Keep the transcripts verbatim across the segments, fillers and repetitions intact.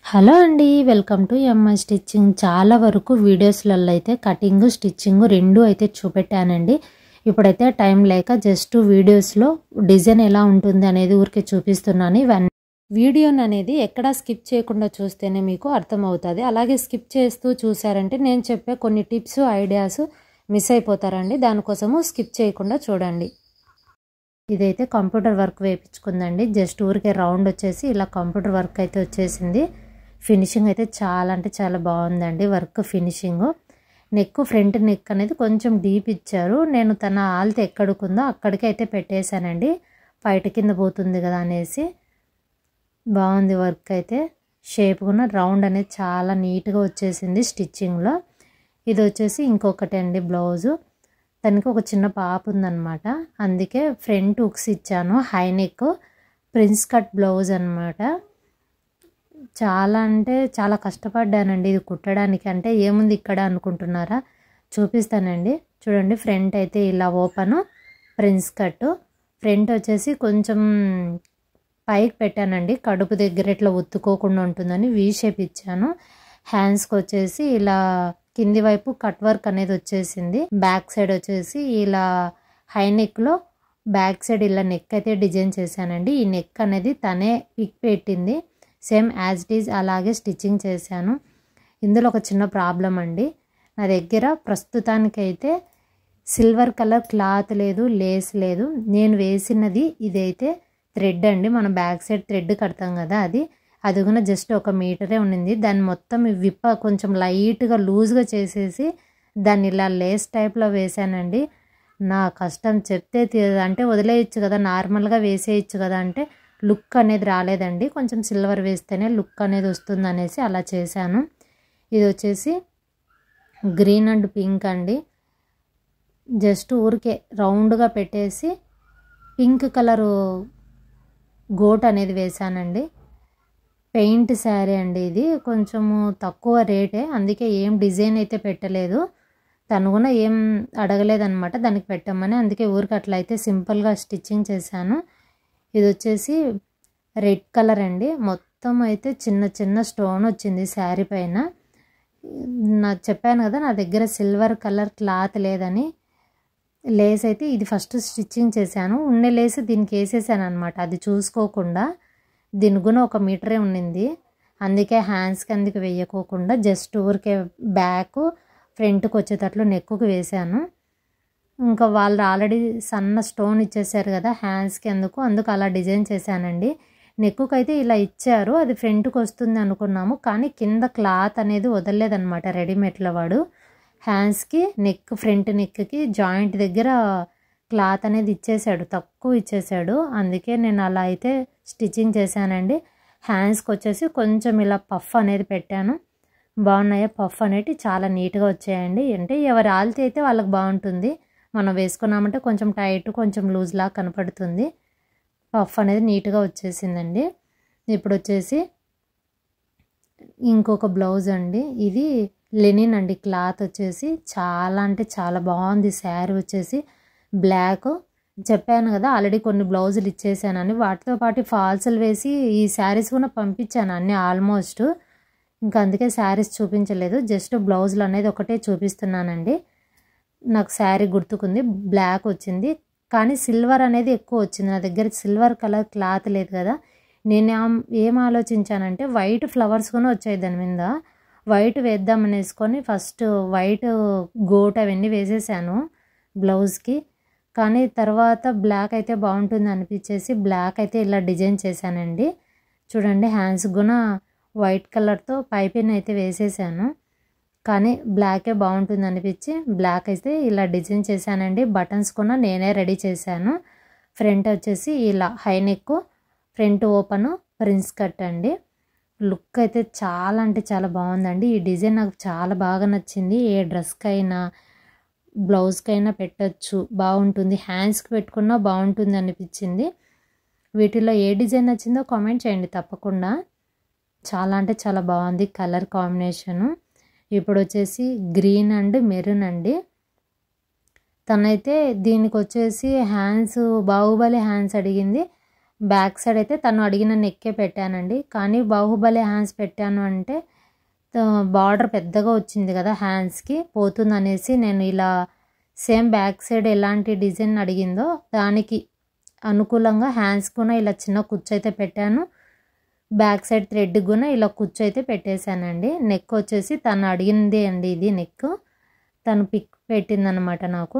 Hello అండి, welcome to MI stitching. చాలా వరకు వీడియోస్లలో అయితే కటింగ్ స్టిచ్చింగ్ రెండు అయితే చూపెట్టానండి. ఇప్పుడైతే టైం లేక జస్ట్ వీడియోస్లో డిజైన్ ఎలా ఉంటుంది అనేది ఊరికే చూపిస్తున్నాను. ఇవన్నీ వీడియోని అనేది ఎక్కడా స్కిప్ చేయకుండా చూస్తేనే మీకు అర్థమవుతుంది. అలాగే స్కిప్ చేస్తూ చూసారంటే నేను చెప్పే కొన్ని టిప్స్ ఐడియాస్ మిస్ అయిపోతారండి. దానికోసము స్కిప్ చేయకుండా చూడండి. ఇదైతే కంప్యూటర్ వర్క్ వేయించుకుందండి. జస్ట్ ఊరికే రౌండ్ వచ్చేసి ఇలా కంప్యూటర్ వర్క్ అయితే వచ్చేసింది. ఫినిషింగ్ అయితే చాలా అంటే చాలా బాగుందండి. Work finishing neck front neck అనేది కొంచెం డీప్ ఇచ్చారు. నేను తన ఆల్తే ఎక్కడికుందో అక్కడికి అయితే పెట్టేశానండి. పైట కింద పోతుంది కదా అనేసి. బాగుంది వర్క్ అయితే. షేప్ కూడా రౌండ్ అనేది చాలా నీట్గా వచ్చేసింది స్టిచ్చింగ్లో. ఇది వచ్చేసి ఇంకొకటి అండి బ్లౌజు. దానికి ఒక చిన్న పాప ఉందన్నమాట, అందుకే ఫ్రంట్ హుక్స్ ఇచ్చాను. High neck prince cut blouse అనమాట. చాలా అంటే చాలా కష్టపడ్డానండి ఇది కుట్టడానికి. అంటే ఏముంది ఇక్కడ అనుకుంటున్నారా, చూపిస్తానండి చూడండి. ఫ్రంట్ అయితే ఇలా ఓపెన్ ప్రిన్స్ కట్. ఫ్రంట్ వచ్చేసి కొంచెం పైకి పెట్టానండి, కడుపు దగ్గర ఇట్లా ఒత్తుకోకుండా ఉంటుందని వీ షేప్ ఇచ్చాను. హ్యాండ్స్కి వచ్చేసి ఇలా కింది వైపు కట్ వర్క్ అనేది వచ్చేసింది. బ్యాక్ సైడ్ వచ్చేసి ఇలా హై నెక్లో బ్యాక్ సైడ్ ఇలా నెక్ అయితే డిజైన్ చేశానండి. ఈ నెక్ అనేది తనే పిక్ పెట్టింది, సేమ్ యాజ్ ఇట్ ఈజ్ అలాగే స్టిచ్చింగ్ చేశాను. ఇందులో ఒక చిన్న ప్రాబ్లం అండి, నా దగ్గర ప్రస్తుతానికైతే సిల్వర్ కలర్ క్లాత్ లేదు, లేస్ లేదు. నేను వేసినది ఇదైతే థ్రెడ్ అండి, మనం బ్యాక్ సైడ్ థ్రెడ్ కడతాం కదా, అది అది కూడా జస్ట్ ఒక మీటరే ఉండింది. దాన్ని మొత్తం విప్ప కొంచెం లైట్గా లూజ్గా చేసేసి దాన్ని ఇలా లేస్ టైప్లో వేసానండి. నా కష్టం చెప్తే అంటే వదిలేయచ్చు కదా, నార్మల్గా వేసేయచ్చు కదా అంటే లుక్ అనేది రాలేదండి. కొంచెం సిల్వర్ వేస్తేనే లుక్ అనేది వస్తుంది అనేసి అలా చేశాను. ఇది వచ్చేసి గ్రీన్ అండ్ పింక్ అండి. జస్ట్ ఊరికే రౌండ్గా పెట్టేసి పింక్ కలరు గోట్ అనేది వేశానండి. పెయింట్ శారీ అండి ఇది, కొంచెము తక్కువ రేటే, అందుకే ఏం డిజైన్ అయితే పెట్టలేదు. తను కూడా ఏం అడగలేదన్నమాట దానికి పెట్టమని, అందుకే ఊరికి అట్లా అయితే సింపుల్గా స్టిచ్చింగ్ చేశాను. ఇది వచ్చేసి రెడ్ కలర్ అండి. మొత్తం అయితే చిన్న చిన్న స్టోన్ వచ్చింది శారీ పైన. నాకు చెప్పాను కదా నా దగ్గర సిల్వర్ కలర్ క్లాత్ లేదని. లేస్ అయితే ఇది ఫస్ట్ స్టిచ్చింగ్ చేశాను, ఉండే లేస్ దీనికి వేసేసాను అనమాట, అది చూసుకోకుండా. దీని కూడా ఒక మీటరే ఉండింది, అందుకే హ్యాండ్స్కి అందుకు వేయకోకుండా జస్ట్ ఊరికే బ్యాక్ ఫ్రంట్కి వచ్చేటట్లు నెక్కుకి వేసాను. ఇంకా వాళ్ళు ఆల్రెడీ సన్న స్టోన్ ఇచ్చేసారు కదా హ్యాండ్స్కి, అందుకు అందుకు అలా డిజైన్ చేశానండి. నెక్కుకి అయితే ఇలా ఇచ్చారు, అది ఫ్రంట్కి వస్తుంది అనుకున్నాము, కానీ కింద క్లాత్ అనేది వదలలేదనమాట రెడీమేడ్లో వాడు. హ్యాండ్స్కి నెక్ ఫ్రంట్ నెక్కి జాయింట్ దగ్గర క్లాత్ అనేది ఇచ్చేసాడు, తక్కువ ఇచ్చేసాడు, అందుకే నేను అలా అయితే స్టిచ్చింగ్ చేశానండి. హ్యాండ్స్కి వచ్చేసి కొంచెం ఇలా పఫ్ అనేది పెట్టాను. బాగున్నాయి పఫ్ అనేవి, చాలా నీట్గా వచ్చాయండి. అంటే ఎవరి ఆల్తి అయితే వాళ్ళకి బాగుంటుంది, మనం వేసుకున్నామంటే కొంచెం టైట్ కొంచెం లూజ్ లాగా కనపడుతుంది. పఫ్ అనేది నీట్గా వచ్చేసిందండి. ఇప్పుడు వచ్చేసి ఇంకొక బ్లౌజ్ అండి, ఇది లెనిన్ అండి. క్లాత్ వచ్చేసి చాలా అంటే చాలా బాగుంది. శారీ వచ్చేసి బ్లాక్. చెప్పాను కదా ఆల్రెడీ కొన్ని బ్లౌజులు ఇచ్చేసానని, వాటితో పాటు ఫాల్స్లు వేసి ఈ శారీస్ కూడా పంపించాను అన్నీ ఆల్మోస్ట్. ఇంకా అందుకే శారీస్ చూపించలేదు, జస్ట్ బ్లౌజులు అనేది ఒకటే చూపిస్తున్నానండి. నాకు శారీ గుర్తుకుంది, బ్లాక్ వచ్చింది, కానీ సిల్వర్ అనేది ఎక్కువ వచ్చింది. నా దగ్గర సిల్వర్ కలర్ క్లాత్ లేదు కదా. నేను ఏం ఆలోచించానంటే వైట్ ఫ్లవర్స్ కూడా వచ్చాయి దాని మీద, వైట్ వేద్దామనేసుకొని ఫస్ట్ వైట్ గోట్ అవన్నీ వేసేసాను బ్లౌజ్కి. కానీ తర్వాత బ్లాక్ అయితే బాగుంటుంది అనిపించేసి బ్లాక్ అయితే ఇలా డిజైన్ చేశానండి. చూడండి హ్యాండ్స్ కూడా వైట్ కలర్తో పైపిన్ అయితే వేసేసాను, కానీ బ్లాకే బాగుంటుంది అనిపించి బ్లాక్ అయితే ఇలా డిజైన్ చేశానండి. బటన్స్ కూడా నేనే రెడీ చేశాను. ఫ్రంట్ వచ్చేసి ఇలా high neck, front open prince cut అండి. లుక్ అయితే చాలా అంటే చాలా బాగుందండి. ఈ డిజైన్ నాకు చాలా బాగా నచ్చింది. ఏ డ్రెస్కైనా బ్లౌజ్కైనా పెట్టచ్చు, బాగుంటుంది. హ్యాండ్స్కి పెట్టుకున్నా బాగుంటుంది అనిపించింది. వీటిలో ఏ డిజైన్ నచ్చిందో కామెంట్ చేయండి తప్పకుండా. చాలా అంటే చాలా బాగుంది కలర్ కాంబినేషను. ఇప్పుడు వచ్చేసి గ్రీన్ అండ్ మెరూన్ అండి. తనైతే దీనికి వచ్చేసి హ్యాండ్స్ బాహుబలి హ్యాండ్స్ అడిగింది, బ్యాక్ సైడ్ అయితే తను అడిగిన నెక్కే పెట్టానండి. కానీ బాహుబలి హ్యాండ్స్ పెట్టాను అంటే బార్డర్ పెద్దగా వచ్చింది కదా హ్యాండ్స్కి, పోతుందనేసి నేను ఇలా సేమ్ బ్యాక్ సైడ్ ఎలాంటి డిజైన్ అడిగిందో దానికి అనుకూలంగా హ్యాండ్స్ కూడా ఇలా చిన్న కుచ్చు అయితే పెట్టాను. బ్యాక్ సైడ్ థ్రెడ్ కూడా ఇలా కుచ్చు అయితే పెట్టేశానండి. నెక్ వచ్చేసి తను అడిగింది అండి, ఇది నెక్ తను పిక్ పెట్టిందనమాట. నాకు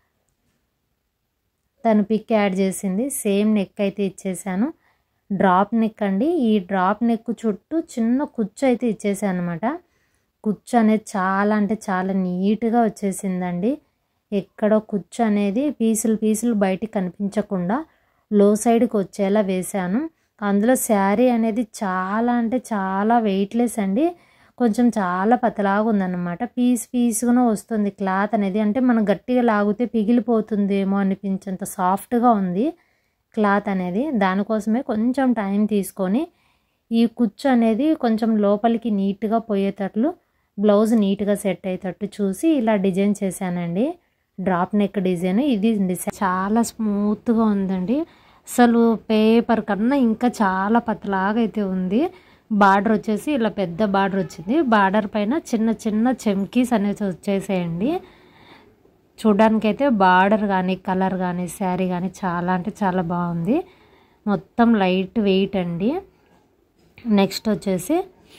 తను పిక్ యాడ్ చేసింది. సేమ్ నెక్ అయితే ఇచ్చేసాను. డ్రాప్ నెక్ అండి. ఈ డ్రాప్ నెక్ చుట్టూ చిన్న కుచ్చు అయితే ఇచ్చేసాను అనమాట. కుచ్చు అనేది చాలా అంటే చాలా నీట్గా వచ్చేసిందండి. ఎక్కడో కుచ్చు అనేది పీసులు పీసులు బయటికి కనిపించకుండా లో సైడ్కి వచ్చేలా వేశాను. అందులో శారీ అనేది చాలా అంటే చాలా వెయిట్లెస్ అండి. కొంచెం చాలా పతలాగా ఉందన్నమాట. పీస్ పీస్గా వస్తుంది క్లాత్ అనేది. అంటే మనం గట్టిగా లాగితే పిగిలిపోతుందేమో అనిపించేంత సాఫ్ట్గా ఉంది క్లాత్ అనేది. దానికోసమే కొంచెం టైం తీసుకొని ఈ కుచ్చు అనేది కొంచెం లోపలికి నీట్గా పోయేటట్లు, బ్లౌజ్ నీట్గా సెట్ అయ్యేటట్టు చూసి ఇలా డిజైన్ చేశానండి. డ్రాప్ నెక్ డిజైన్ ఇది చాలా స్మూత్గా ఉందండి. అసలు పేపర్ కన్నా ఇంకా చాలా పతలాగా అయితే ఉంది. బార్డర్ వచ్చేసి ఇలా పెద్ద బార్డర్ వచ్చింది. బార్డర్ పైన చిన్న చిన్న చెమ్కీస్ అనేవి వచ్చేసాయండి. చూడడానికైతే బార్డర్ కానీ కలర్ కానీ శారీ కానీ చాలా అంటే చాలా బాగుంది. మొత్తం లైట్ వెయిట్ అండి. నెక్స్ట్ వచ్చేసి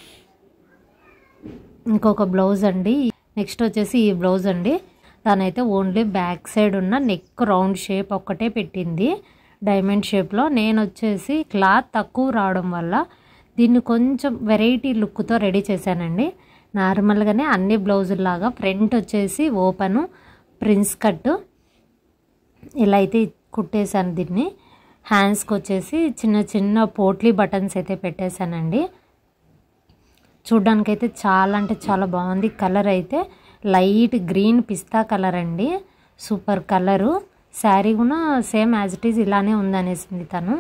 ఇంకొక బ్లౌజ్ అండి. నెక్స్ట్ వచ్చేసి ఈ బ్లౌజ్ అండి. తనైతే ఓన్లీ బ్యాక్ సైడ్ ఉన్న నెక్ రౌండ్ షేప్ ఒక్కటే పెట్టింది డైమండ్ షేప్లో. నేను వచ్చేసి క్లాత్ తక్కువ రావడం వల్ల దీన్ని కొంచెం వెరైటీ లుక్తో రెడీ చేశానండి. నార్మల్గానే అన్ని బ్లౌజుల్లాగా ఫ్రంట్ వచ్చేసి ఓపెను ప్రిన్స్ కట్ ఇలా అయితే కుట్టేశాను. దీన్ని హ్యాండ్స్కి వచ్చేసి చిన్న చిన్న పోట్లీ బటన్స్ అయితే పెట్టేశానండి. చూడ్డానికైతే చాలా అంటే చాలా బాగుంది. కలర్ అయితే లైట్ గ్రీన్ పిస్తా కలర్ అండి. Super colour. శారీ కూడా సేమ్ యాజ్ ఇట్ ఈజ్ ఇలానే ఉందనేసింది తను.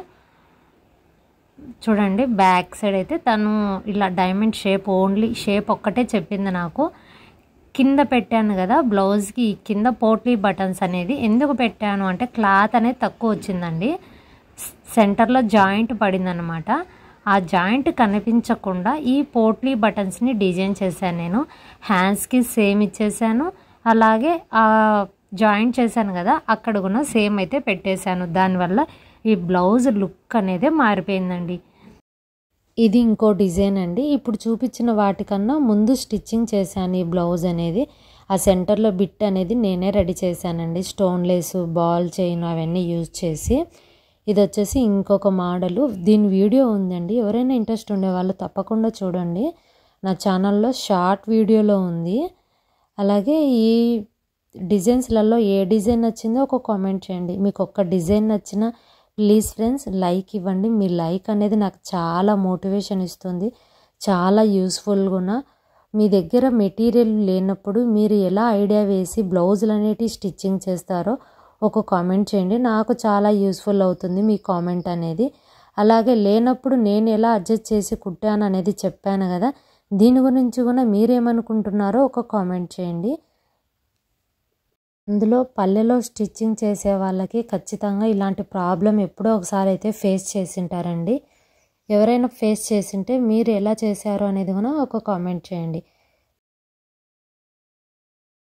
చూడండి బ్యాక్ సైడ్ అయితే తను ఇలా డైమండ్ షేప్ ఓన్లీ షేప్ ఒక్కటే చెప్పింది నాకు. కింద పెట్టాను కదా బ్లౌజ్కి కింద పోట్లీ బటన్స్ అనేది ఎందుకు పెట్టాను అంటే క్లాత్ అనేది తక్కువ వచ్చిందండి. సెంటర్లో జాయింట్ పడిందనమాట. ఆ జాయింట్ కనిపించకుండా ఈ పోట్లీ బటన్స్ని డిజైన్ చేశాను నేను. హ్యాండ్స్కి సేమ్ ఇచ్చేసాను. అలాగే ఆ జాయింట్ చేశాను కదా అక్కడ కూడా సేమ్ అయితే పెట్టేశాను. దానివల్ల ఈ బ్లౌజ్ లుక్ అనేది మారిపోయిందండి. ఇది ఇంకో డిజైన్ అండి. ఇప్పుడు చూపించిన వాటికన్నా ముందు స్టిచ్చింగ్ చేశాను ఈ బ్లౌజ్ అనేది. ఆ సెంటర్లో బిట్ అనేది నేనే రెడీ చేశానండి. స్టోన్ లేసు, బాల్ చైన్ అవన్నీ యూజ్ చేసి. ఇది వచ్చేసి ఇంకొక మోడలు. దీని వీడియో ఉందండి. ఎవరైనా ఇంట్రెస్ట్ ఉండే వాళ్ళు తప్పకుండా చూడండి. నా ఛానల్లో షార్ట్ వీడియోలో ఉంది. అలాగే ఈ డిజైన్స్లలో ఏ డిజైన్ నచ్చిందో ఒక కామెంట్ చేయండి. మీకు ఒక్క డిజైన్ నచ్చినా ప్లీజ్ ఫ్రెండ్స్ లైక్ ఇవ్వండి. మీ లైక్ అనేది నాకు చాలా మోటివేషన్ ఇస్తుంది, చాలా యూస్ఫుల్గా. మీ దగ్గర మెటీరియల్ లేనప్పుడు మీరు ఎలా ఐడియా వేసి బ్లౌజులు అనేటివి స్టిచ్చింగ్ చేస్తారో ఒక కామెంట్ చేయండి. నాకు చాలా యూస్ఫుల్ అవుతుంది మీ కామెంట్ అనేది. అలాగే లేనప్పుడు నేను ఎలా అడ్జస్ట్ చేసి కుట్టాను అనేది చెప్పాను కదా, దీని గురించి కూడా మీరేమనుకుంటున్నారో ఒక కామెంట్ చేయండి. అందులో పల్లెలో స్టిచ్చింగ్ చేసే వాళ్ళకి ఖచ్చితంగా ఇలాంటి ప్రాబ్లం ఎప్పుడో ఒకసారి అయితే ఫేస్ చేసింటారండి. ఎవరైనా ఫేస్ చేసింటే మీరు ఎలా చేశారో అనేది కూడా ఒక కామెంట్ చేయండి.